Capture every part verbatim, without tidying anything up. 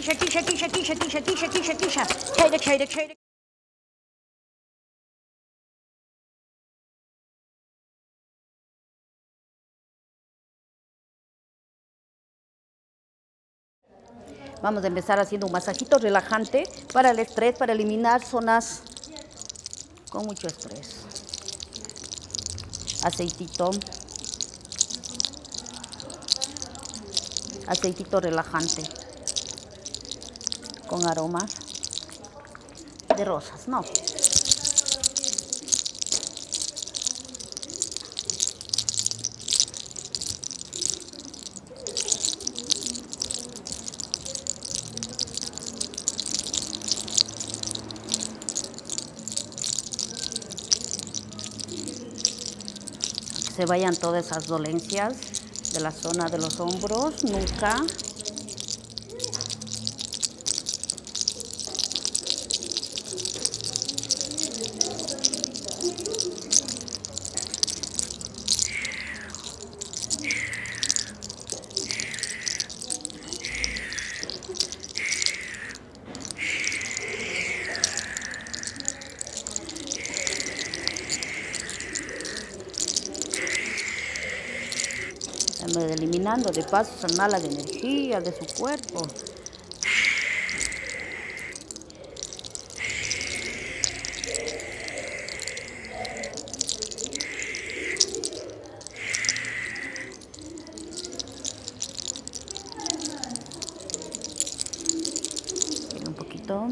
tisha, tisha, tisha, tisha, tisha, tisha, tisha, tisha. Çeyrek, çeyrek, çeyrek. Vamos a empezar haciendo un masajito relajante para el estrés, para eliminar zonas con mucho estrés. Aceitito. Aceitito relajante. Con aromas de rosas, ¿no? Se vayan todas esas dolencias de la zona de los hombros, nuca. Eliminando de paso esas malas energías de su cuerpo. Un poquito.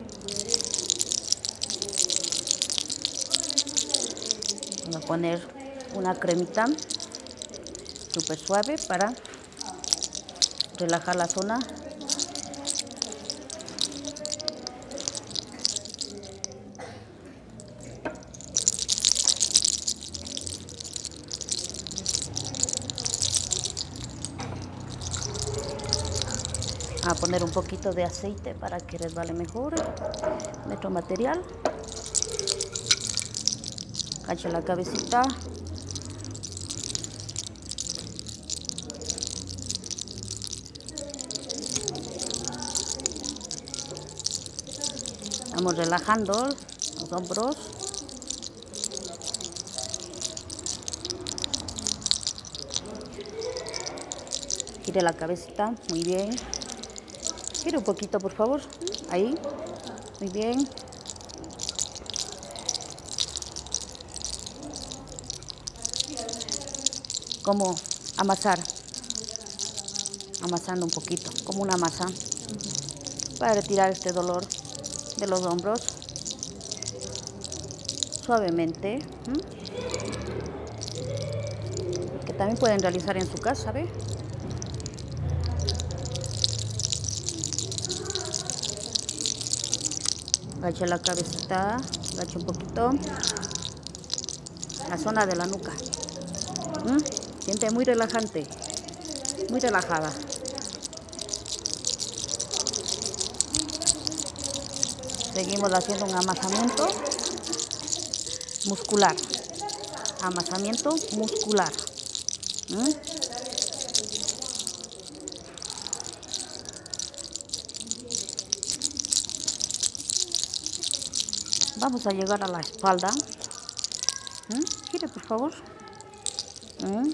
Voy a poner una cremita súper suave para relajar la zona. A poner un poquito de aceite para que resbale mejor nuestro material. Cacha la cabecita. Vamos relajando los hombros. Gire la cabecita, muy bien. Gire un poquito, por favor. Ahí, muy bien. Como amasar. Amasando un poquito, como una masa. Para retirar este dolor de los hombros. Suavemente. ¿Mm? Que también pueden realizar en su casa, ¿ve? Agacha la cabecita, agacha un poquito la zona de la nuca. ¿Mm? Siente muy relajante, muy relajada. Seguimos haciendo un amasamiento muscular. Amasamiento muscular. ¿Mm? Vamos a llegar a la espalda. ¿Mm? Gire, por favor. ¿Mm?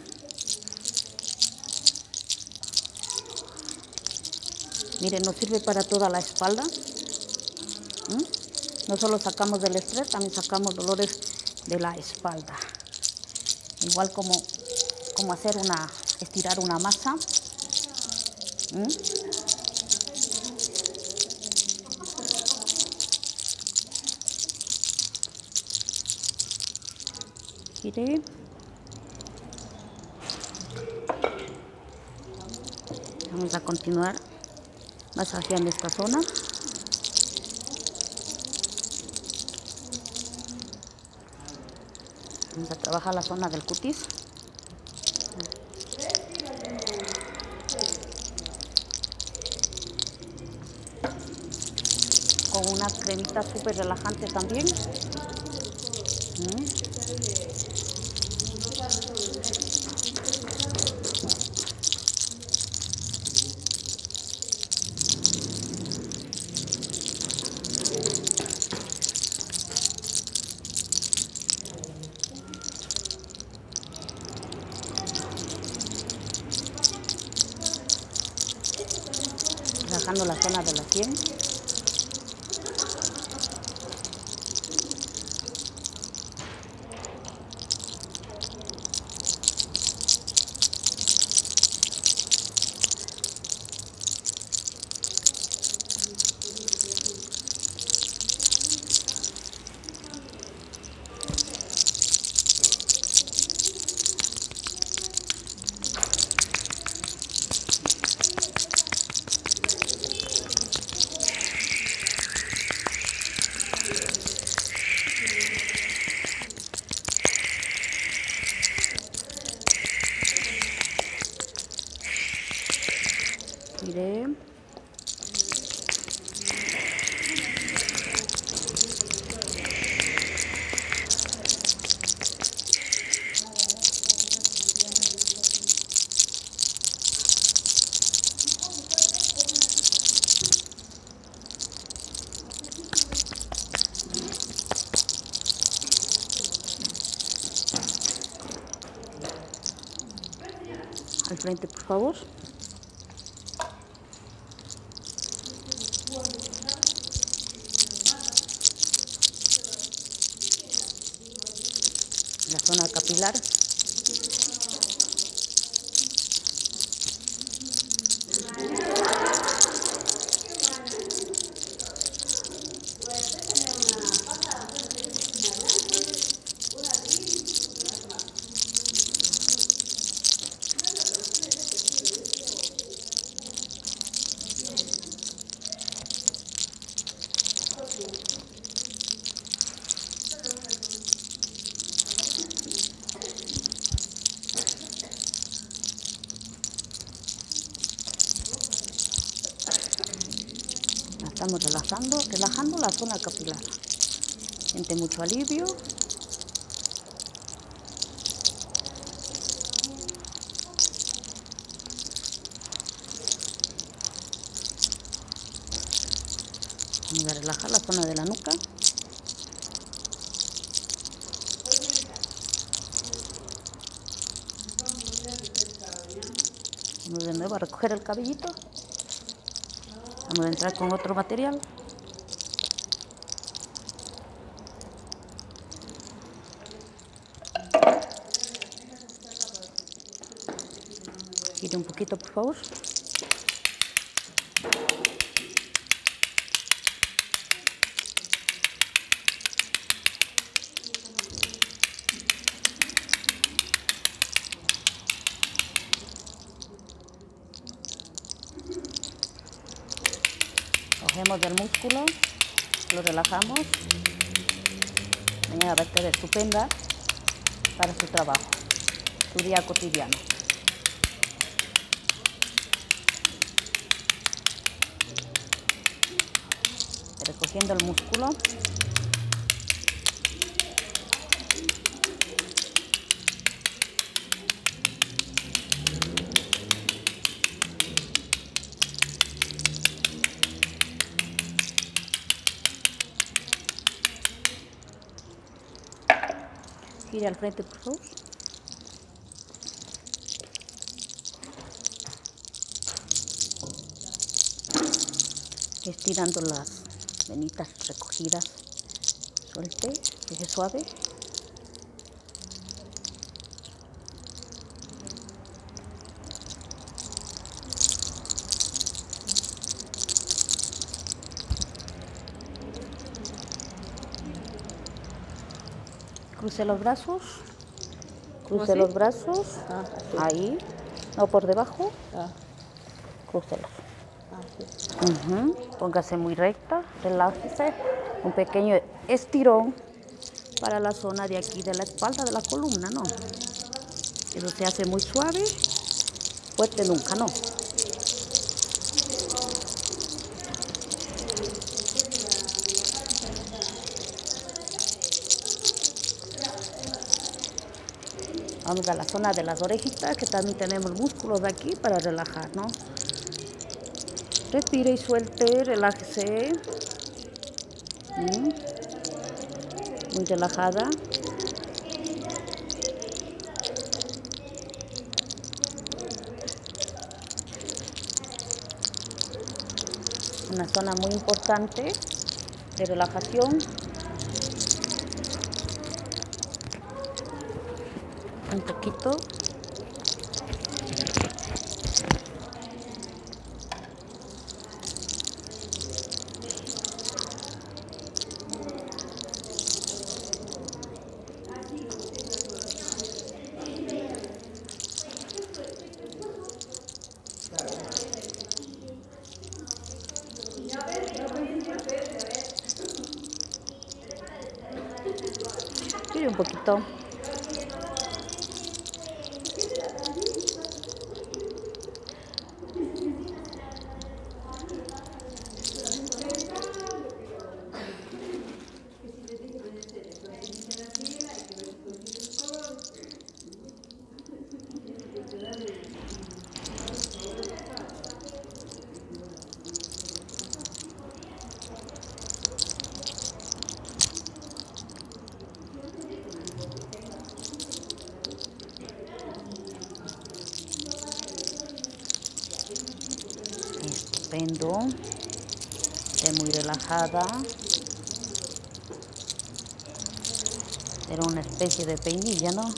Miren, nos sirve para toda la espalda. ¿Mm? No solo sacamos del estrés, también sacamos dolores de la espalda. Igual como, como hacer una, estirar una masa. ¿Mm? Gire. Vamos a continuar masajeando esta zona. Vamos a trabajar la zona del cutis. Con una cremita súper relajante también. ¿Mm? relajando la zona de la sien. Mire. Al frente, por favor. La zona capilar. Estamos relajando, relajando la zona capilar. Siente mucho alivio. Vamos a relajar la zona de la nuca. Vamos de nuevo a recoger el cabellito. Vamos a entrar con otro material. Quite un poquito, por favor. Cogemos del músculo, lo relajamos. Mañana va a estar estupenda para su trabajo, su día cotidiano. Recogiendo el músculo. Gire al frente, por favor. Estirando las venitas recogidas. Suelte, deje suave. Cruce los brazos. Cruce los brazos. Ah, ahí. No por debajo. Ah. Crucelos. Ah, sí. Uh-huh. Póngase muy recta. Relájese. Un pequeño estirón para la zona de aquí de la espalda de la columna, ¿no? Eso se hace muy suave. Fuerte nunca, ¿no? Vamos a la zona de las orejitas, que también tenemos músculos de aquí para relajar, ¿no? Respire y suelte, relájese. ¿Mm? Muy relajada. Una zona muy importante de relajación. Un poquito. Y un poquito. Estupendo. Esté muy relajada. Era una especie de peinilla, ¿no?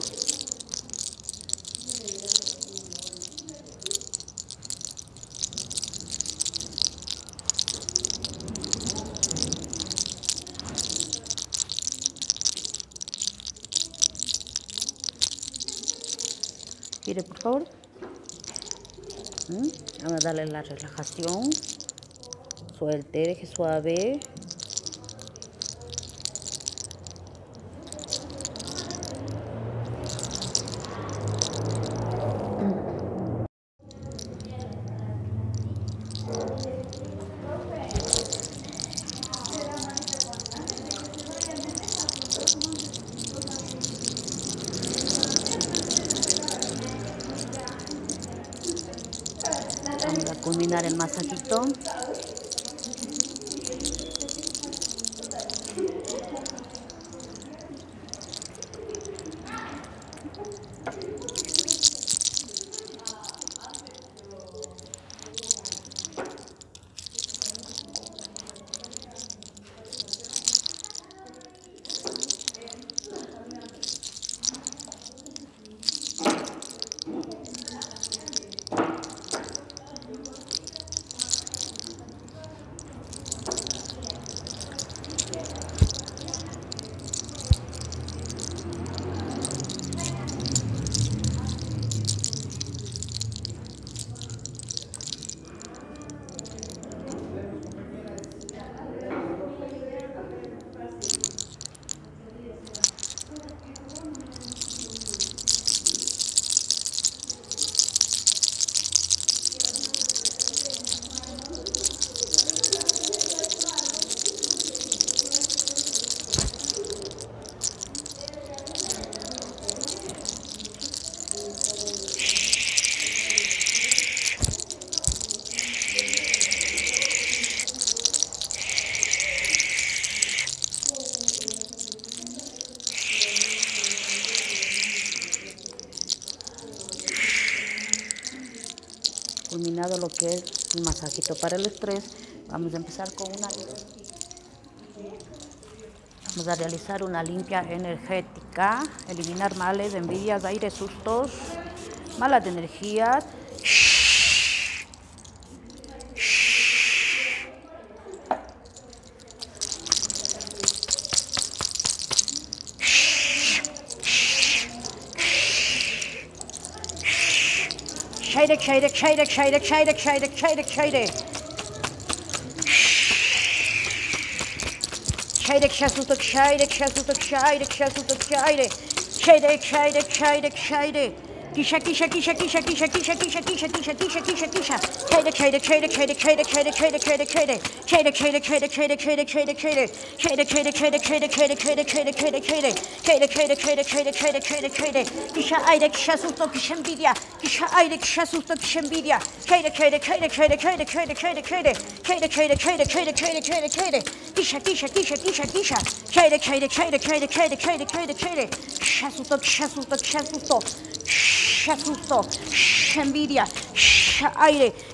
Gire, por favor. ¿Mm? Vamos a darle la relajación. Suelte, deje suave. Vamos a culminar el masajito. Culminado lo que es un masajito para el estrés, vamos a empezar con una vamos a realizar una limpia energética, eliminar males, envidias, aire, sustos, malas energías. Çeyrek, çeyrek, çeyrek, çeyrek, çeyrek, çeyrek, çeyrek, çeyrek. Çeyrek, şasutuk, çeyrek, şasutuk, çeyrek, şasutuk, çeyrek. Çeyrek, çeyrek, çeyrek, çeyrek. Kişa, kişa, kişa, kişa, kişa, kişa, kişa, kişa, kişa, kişa, kişa, kişa. Çeyrek, çeyrek, çeyrek, çeyrek, çeyrek, çeyrek, çeyrek, çeyrek, çeyrek. Çeyrek, çeyrek, çeyrek, çeyrek, çeyrek, çeyrek, çeyrek. Çeyrek, çeyrek, çeyrek, çeyrek, çeyrek, çeyrek, çeyrek, çeyrek, çeyrek. Çeyrek, çeyrek, çeyrek, çeyrek, çeyrek, çeyrek, çeyrek. Kişa ayrı, kişa susto, kişa envidia. Kişa ayrı, kişa susto, kişa envidia. Çeyrek, çeyrek, çeyrek, çeyrek, çeyrek, çeyrek, çeyrek, çeyrek. Çeyrek, çeyrek, çeyrek, çeyrek, çeyrek, çeyrek, çeyrek. Kişa, kişa, kişa, kişa, kişa. Çeyrek, çeyrek, çeyrek, çeyrek, çeyrek, çeyrek, çeyrek, çeyrek. Kişa susto, kişa susto, kişa susto. Kişa susto, kişa envidia. Kişa ayrı, kişa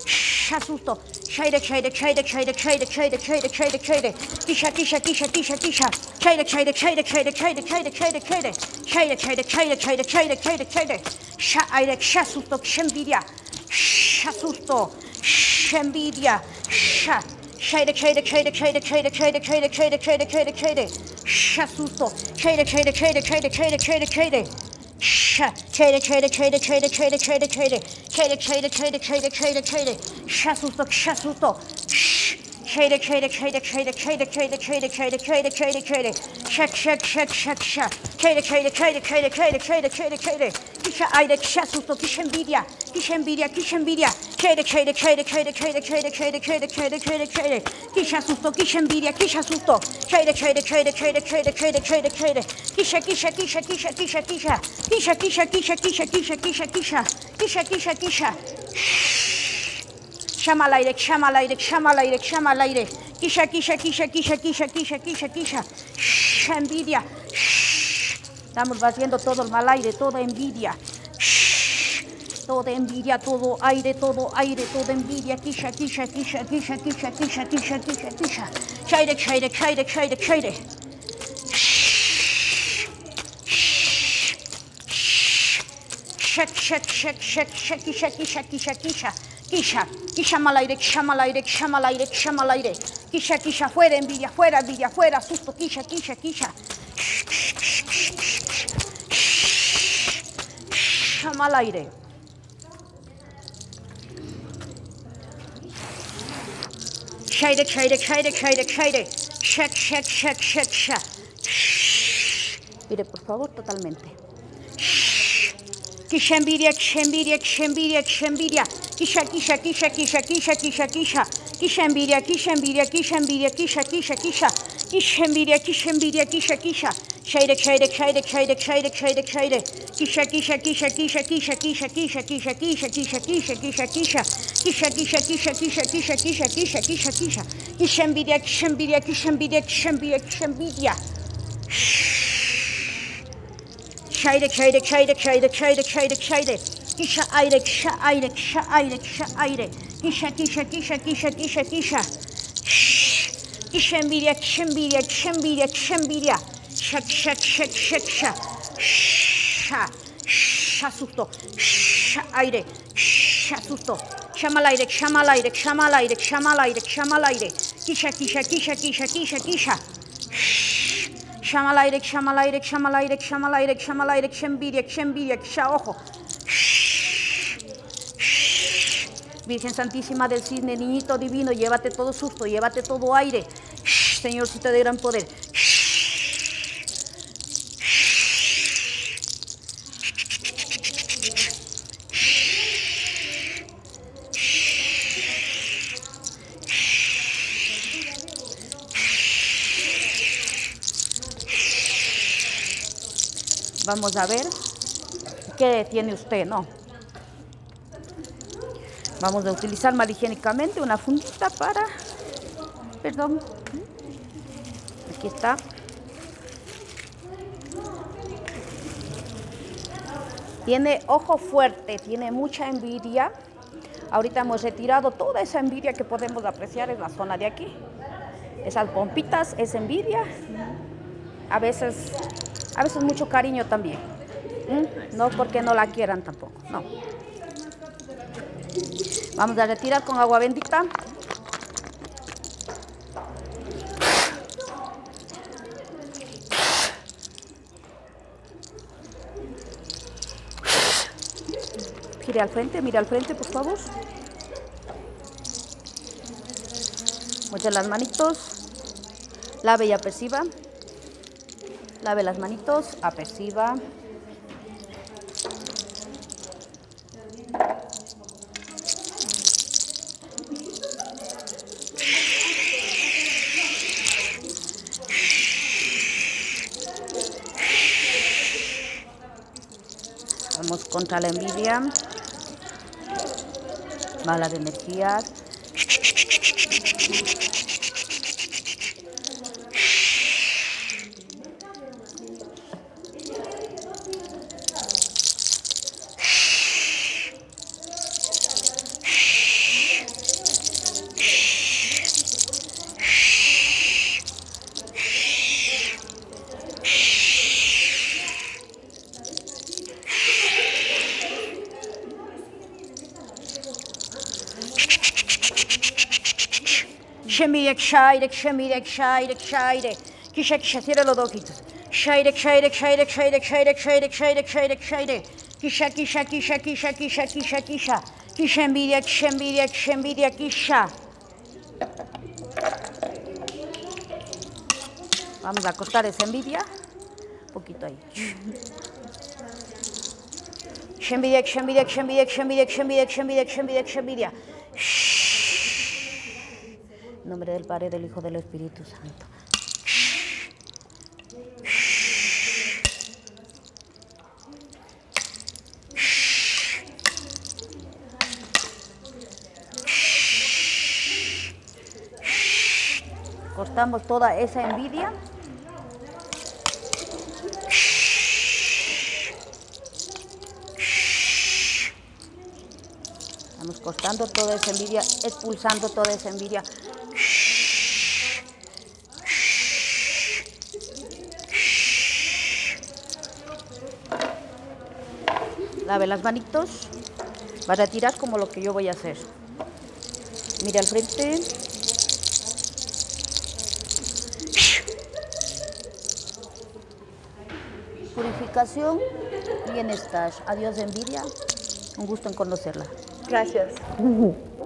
asusto. Shaire, shaire, shaire, shaire, shaire, shaire, shaire, shaire, shaire. Kisha, kisha, kisha, kisha, kisha. Shaire, shaire, shaire, shaire, shaire, shaire, shaire, shaire. Shaire, shaire, shaire, shaire, shaire, shaire, shaire. Sha aire, sha susto, shenvidia. Sha susto, shenvidia. Sha. Shaire, shaire, shaire, shaire, shaire, shaire, shaire, shaire, shaire, shaire, shaire. Sha susto. Shaire, shaire, shaire, shaire, shaire, shaire, shaire. Sha, shaire, shaire, shaire, shaire, shaire, shaire, shaire. Shaire, shaire, shaire, shaire, shaire, shaire. Sha susto, sha susto. Shaire, shaire, shaire, shaire, shaire, shaire, shaire, shaire, shaire, shaire, shaire. Shak, shak, shak, shak, shak. Shaire, shaire, shaire, shaire, shaire, shaire, shaire, shaire. Kisha aire, sha susto, kisha envidia, kisha envidia, kisha envidia. Shaire, shaire, shaire, shaire, shaire, shaire, shaire, shaire, shaire, shaire, shaire. Kisha susto, kisha envidia, kisha susto. Shaire, shaire, shaire, shaire, shaire, shaire, shaire, shaire. Kisha, kisha, kisha, kisha, kisha, kisha. Kisha, kisha, kisha, kisha, kisha, kisha, kisha. Kisha, kisha, kisha. Llama al aire, llama al aire, llama al aire, llama al aire. Kisha, kisha, kisha, kisha, kisha, kisha, kisha, kisha. Shh, envidia. Shh. Estamos batiendo todo el mal aire, toda envidia. Shh. Toda envidia, todo aire, todo aire, toda envidia. Kisha, kisha, kisha, kisha, kisha, kisha, kisha, kisha, kisha. Shaire, shaire, shaire, shaire, shaire. Shak, shak, shak, shak, shak, kisha, kisha, kisha, kisha. Kisha, kisha mal aire, kisha mal aire, kisha mal aire, kisha mal aire. Kisha, kisha, fuera envidia, fuera envidia, fuera susto, kisha, kisha, kisha. Kisha mal aire. Shaire, shaire, shaire, shaire, shaire. Shak, shak, shak, shak, shak. Mire, por favor, totalmente. Kisha envidia, kisha envidia, kisha envidia, kisha envidia. Kisha, kisha, kisha, kisha, kisha, kisha, kisha. Kisha envidia, kisha envidia, kisha envidia, kisha, kisha, kisha. Kisha envidia, kisha envidia, kisha, kisha. Shaire, shaire, shaire, shaire, shaire, shaire, shaire. Kisha, kisha, kisha, kisha, kisha, kisha, kisha, kisha, kisha, kisha, kisha, kisha, kisha. Kisha, kisha, kisha, kisha, kisha, kisha, kisha, kisha, kisha. Kisha envidia, kisha envidia, kisha envidia, kisha envidia, kisha envidia. Shaire, shaire, shaire, shaire, shaire, shaire, shaire. Kisha aire, kisha aire, kisha aire, kisha aire. Kisha, kisha, kisha, kisha, kisha, kisha. Kisha envidia, kisha envidia, kisha envidia, kisha envidia. Shak, shak, shak, shak, shak. Sha, sha susto. Sha aire, sha susto. Llama al aire, llama al aire, llama al aire, llama al aire, llama al aire. Kisha, kisha, kisha, kisha, kisha, kisha. Llama al aire, llama al aire, llama al aire, llama al aire, llama al aire, kisha envidia, kisha envidia, kisha ojo. Virgen Santísima del Cisne, niñito divino, llévate todo susto, llévate todo aire. Señorcito de gran poder. Vamos a ver qué tiene usted, ¿no? Vamos a utilizar mal higiénicamente una fundita para... Perdón. Aquí está. Tiene ojo fuerte, tiene mucha envidia. Ahorita hemos retirado toda esa envidia que podemos apreciar en la zona de aquí. Esas pompitas, esa envidia. A veces, a veces mucho cariño también. ¿Mm? No porque no la quieran tampoco, no. Vamos a retirar con agua bendita. Gire al frente, mire al frente, por favor. Mueche las manitos. Lave y aperciba. Lave las manitos, aperciba. Vamos contra la envidia, malas energías. Envidia, shaire, envidia, shaire, shaire. Kisha, kisha, cierra los ojitos. Shaire, shaire, shaire, shaire, shaire, shaire, shaire, shaire, shaire. Kisha, kisha, kisha, kisha, kisha, kisha, kisha. Kisha, envidia, kisha, envidia, kisha, envidia, kisha. Vamos a cortar esa envidia. Un poquito ahí. Envidia, envidia, envidia, envidia, envidia, envidia, envidia, envidia. En nombre del Padre, del Hijo, del Espíritu Santo. Cortamos toda esa envidia. Estamos cortando toda esa envidia, expulsando toda esa envidia. Lave las manitos. Vas a tirar como lo que yo voy a hacer. Mira al frente. Purificación, bienestar. Adiós envidia. Un gusto en conocerla. Gracias.